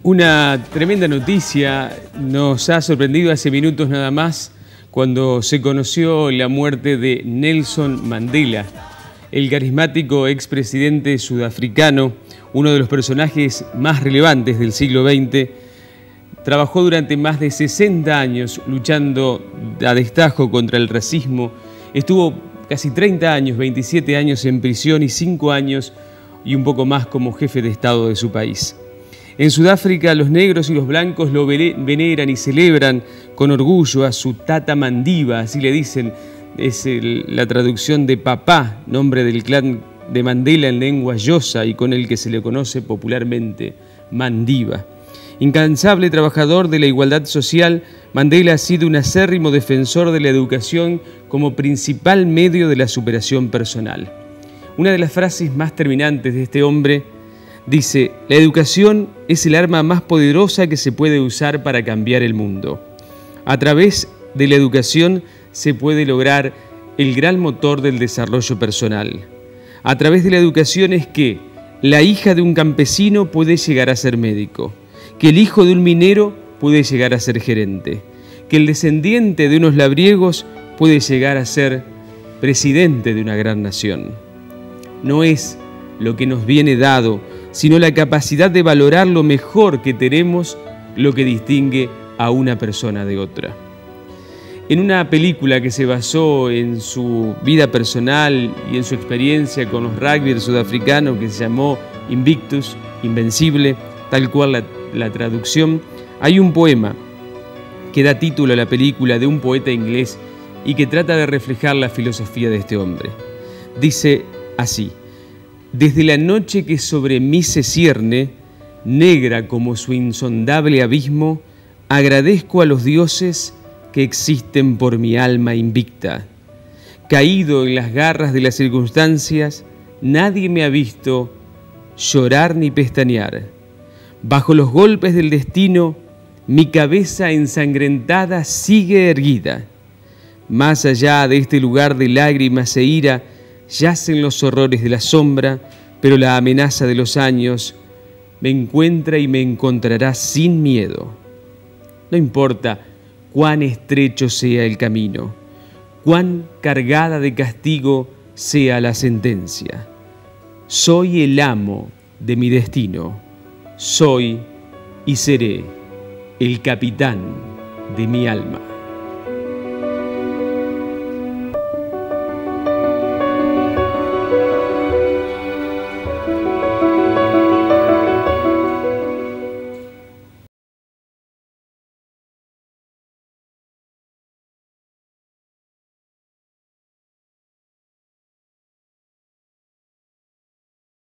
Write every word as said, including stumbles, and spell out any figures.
Una tremenda noticia nos ha sorprendido hace minutos nada más cuando se conoció la muerte de Nelson Mandela, el carismático expresidente sudafricano, uno de los personajes más relevantes del siglo veinte. Trabajó durante más de sesenta años luchando a destajo contra el racismo. Estuvo casi treinta años, veintisiete años en prisión y cinco años y un poco más como jefe de Estado de su país. En Sudáfrica, los negros y los blancos lo veneran y celebran con orgullo a su Tata Mandiba, así le dicen, es el, la traducción de papá, nombre del clan de Mandela en lengua xhosa y con el que se le conoce popularmente Mandiba. Incansable trabajador de la igualdad social, Mandela ha sido un acérrimo defensor de la educación como principal medio de la superación personal. Una de las frases más terminantes de este hombre dice: la educación es el arma más poderosa que se puede usar para cambiar el mundo. A través de la educación se puede lograr el gran motor del desarrollo personal. A través de la educación es que la hija de un campesino puede llegar a ser médico, que el hijo de un minero puede llegar a ser gerente, que el descendiente de unos labriegos puede llegar a ser presidente de una gran nación. No es lo que nos viene dado, sino la capacidad de valorar lo mejor que tenemos, lo que distingue a una persona de otra. En una película que se basó en su vida personal y en su experiencia con los rugbyers sudafricanos, que se llamó Invictus, Invencible, tal cual la, la traducción, hay un poema que da título a la película de un poeta inglés y que trata de reflejar la filosofía de este hombre. Dice así: desde la noche que sobre mí se cierne, negra como su insondable abismo, agradezco a los dioses que existen por mi alma invicta. Caído en las garras de las circunstancias, nadie me ha visto llorar ni pestañear. Bajo los golpes del destino, mi cabeza ensangrentada sigue erguida. Más allá de este lugar de lágrimas e ira, yacen los horrores de la sombra, pero la amenaza de los años me encuentra y me encontrará sin miedo. No importa cuán estrecho sea el camino, cuán cargada de castigo sea la sentencia. Soy el amo de mi destino, soy y seré el capitán de mi alma.